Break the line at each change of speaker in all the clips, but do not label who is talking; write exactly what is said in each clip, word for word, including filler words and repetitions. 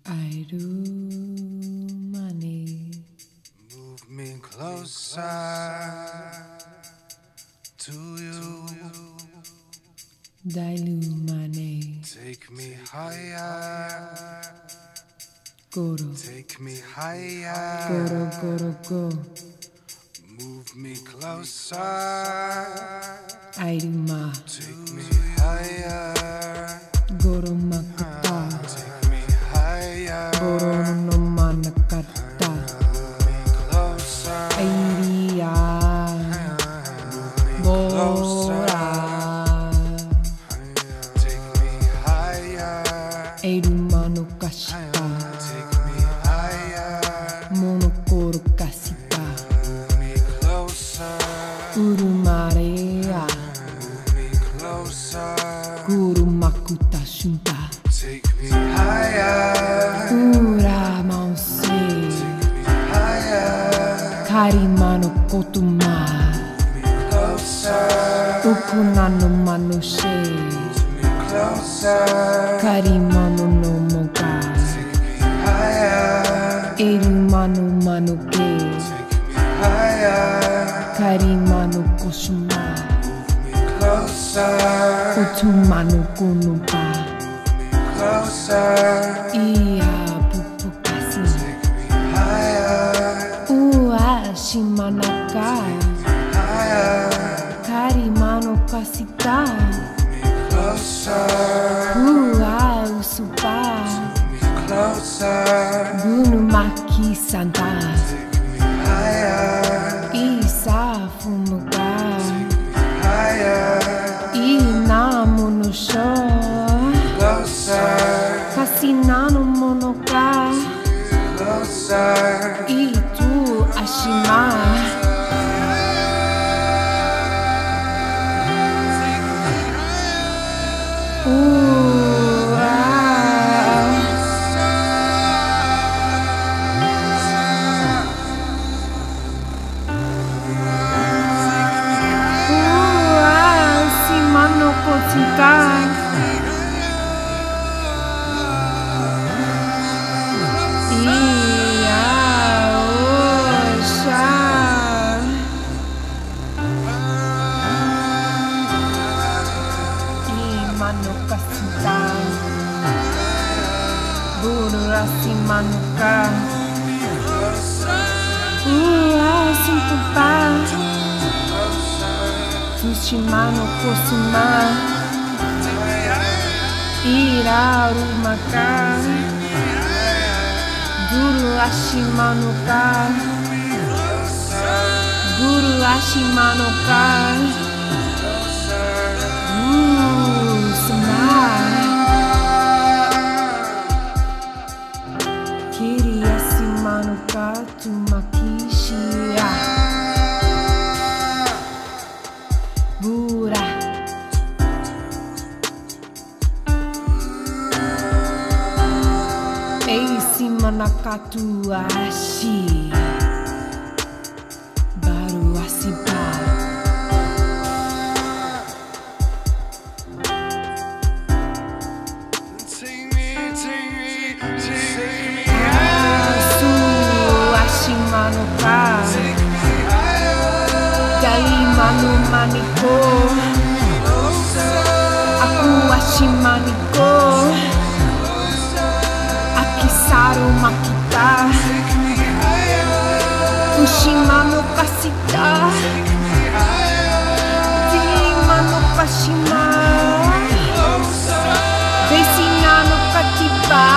I do money.
Move me closer to you.
Dilute money.
Take me higher.
Goro.
Take me higher.
Goro, goro, go.
Move me closer.
I do ma.
Take me higher.
Goro makata.
Take me higher.
Goro no manakata.
Move me closer.
Airia.
Closer.
Bora.
Take me higher.
Eiruma no kashita.
Take me higher.
Monokoro kasita.
Move me closer.
Urumarea.
Move me closer.
Guru makuta shunta.
Take me higher.
Ura mause.
Take me higher.
Karima no kotuma.
Move me closer.
Ukuna no manushe.
Move me closer.
Karima no no moga.
Take me higher.
Eruma no manuke.
Take me higher.
Karima no koshuma.
Move me closer.
Utuma no kunuba.
Closer.
Ia pupukasu.
Take me higher.
Ua shimanaka.
Higher.
Karima no kasita.
Closer.
Ua usupa.
Closer.
Gunu maki santa.
Take me higher.
Isa fumuga.
Higher.
Ina monusho.
Closer.
Kasina no monoka.
Closer.
Itu ashima. Ooh, ah. Ooh, ah, shima no kochika. Iya, oh, sha. Imano kasita. Burasi manuka. Ua simpupa. Tsushima no kosuma. Ira rumaka. Guru ashimanuka. Guru ashimanuka. Ooh, smile. Kiri ashimanuka tumakishia. Bura. Eisi manakatu ashi. Baru asiba.
Take me, take me, take me
Asu ashimanuka. Daimanu maniko. Aku ashimaniko. Akisaru makita. Ushima no kasita. Dima no kashima. Vesina no katiba.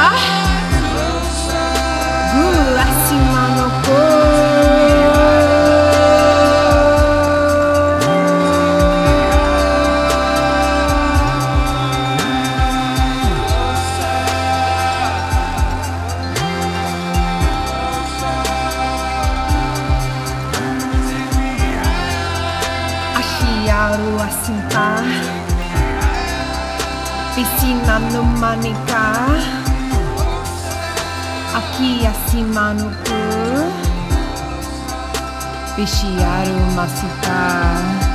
Guru asima no ko. Ashiyaru asinta. Piscina no manika. Aki asima no ku. Bishiyaru masita.